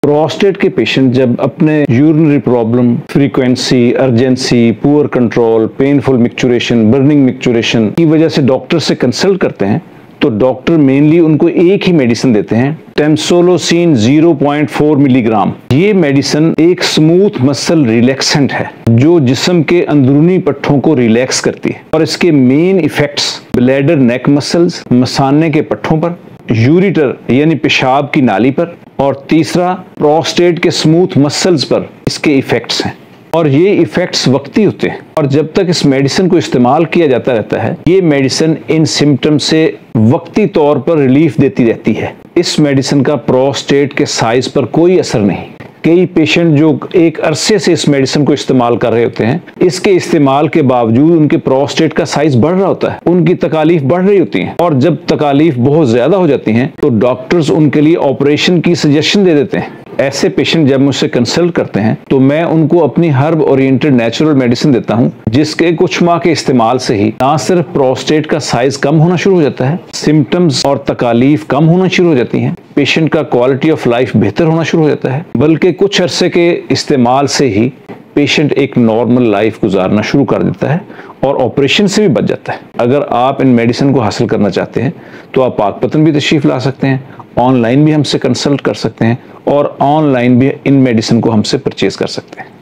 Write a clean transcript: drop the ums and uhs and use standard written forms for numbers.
Prostate के patient जब अपने urinary problem, frequency, urgency, poor control, painful micturition, burning micturition की वजह से डॉक्टर से कंसल्ट करते हैं तो डॉक्टर मेनली उनको एक ही मेडिसिन देते हैं, टेम्सोलोसिन 0.4 मिलीग्राम। ये मेडिसिन एक स्मूथ मसल रिलैक्सेंट है जो जिस्म के अंदरूनी पट्टों को रिलैक्स करती है और इसके main effects bladder neck muscles, मसाने के पट्टों पर, यूरिटर यानी पेशाब की नाली पर, और तीसरा प्रोस्टेट के स्मूथ मसल्स पर इसके इफेक्ट्स हैं। और ये इफेक्ट्स वक्ती होते हैं और जब तक इस मेडिसिन को इस्तेमाल किया जाता रहता है ये मेडिसिन इन सिम्टम्स से वक्ती तौर पर रिलीफ देती रहती है। इस मेडिसिन का प्रोस्टेट के साइज पर कोई असर नहीं। कई पेशेंट जो एक अरसे से इस मेडिसिन को इस्तेमाल कर रहे होते हैं, इसके इस्तेमाल के बावजूद उनके प्रोस्टेट का साइज बढ़ रहा होता है, उनकी तकालीफ बढ़ रही होती है और जब तकालीफ बहुत ज्यादा हो जाती हैं तो डॉक्टर्स उनके लिए ऑपरेशन की सजेशन दे देते हैं। ऐसे पेशेंट जब मुझसे कंसल्ट करते हैं तो मैं उनको अपनी हर्ब ओरिएंटेड नेचुरल मेडिसिन देता हूं जिसके कुछ माह के इस्तेमाल से ही ना सिर्फ प्रोस्टेट का साइज कम होना शुरू हो जाता है, सिम्टम्स और तकालीफ कम होना शुरू हो जाती हैं, पेशेंट का क्वालिटी ऑफ लाइफ बेहतर होना शुरू हो जाता है, बल्कि कुछ अरसे के इस्तेमाल से ही पेशेंट एक नॉर्मल लाइफ गुजारना शुरू कर देता है और ऑपरेशन से भी बच जाता है। अगर आप इन मेडिसिन को हासिल करना चाहते हैं तो आप पाकपतन भी तशरीफ ला सकते हैं, ऑनलाइन भी हमसे कंसल्ट कर सकते हैं और ऑनलाइन भी इन मेडिसिन को हमसे परचेज कर सकते हैं।